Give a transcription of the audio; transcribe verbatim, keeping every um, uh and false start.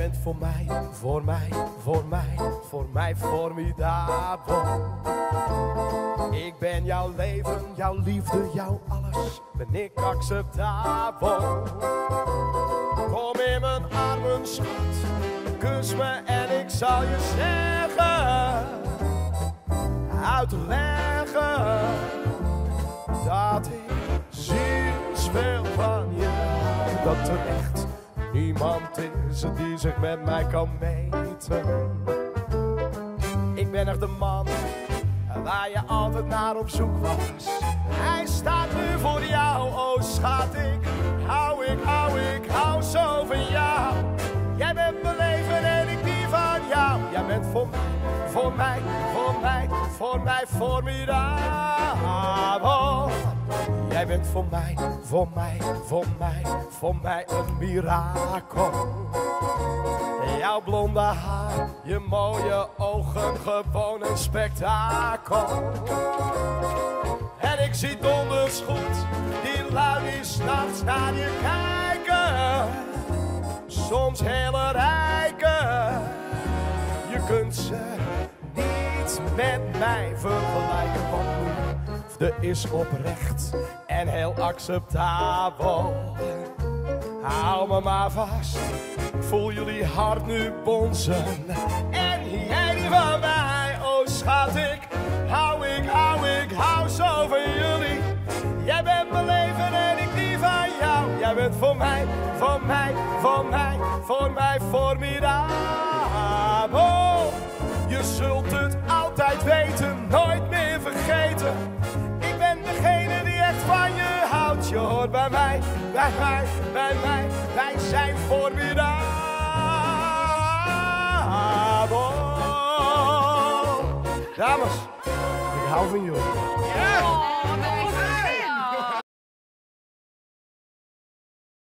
bent voor mij, voor mij, voor mij, voor mij formidabel. Ik ben jouw leven, jouw liefde, jouw alles, ben ik acceptabel. Kom in mijn armen, schat, kus me en ik zal je zeggen, uitleggen, dat ik zielsveel van je hou. Dat er echt niemand is die zich met mij kan meten. Ik ben echt de man waar je altijd naar op zoek was. Hij staat nu voor jou, oh schat, ik hou, ik hou, ik hou zo van jou. Jij bent mijn leven en ik die van jou. Jij bent voor mij, voor mij, voor mij, voor mij formidabel. Jij bent voor mij, voor mij, voor mij, voor mij een mirakel. Jouw blonde haar, je mooie ogen, gewoon een spektakel. En ik zie donders goed, die lui die 's nachts naar je kijken. Soms hele rijken, je kunt ze niet met mij vergelijken. Want liefde is oprecht en heel acceptabel. Hou me maar vast, ik voel jullie hart nu bonzen. En jij die van mij, oh schat, ik hou, ik hou, ik hou zo van jullie. Jij bent mijn leven en ik die van jou. Jij bent voor mij, voor mij, voor mij, voor mij formidabel. Je zult het altijd weten, nooit meer vergeten. Ik ben degene die echt van je houdt. Je hoort bij mij, bij mij, bij mij. Wij zijn formidabel. Dames, ik hou van jullie. Ja!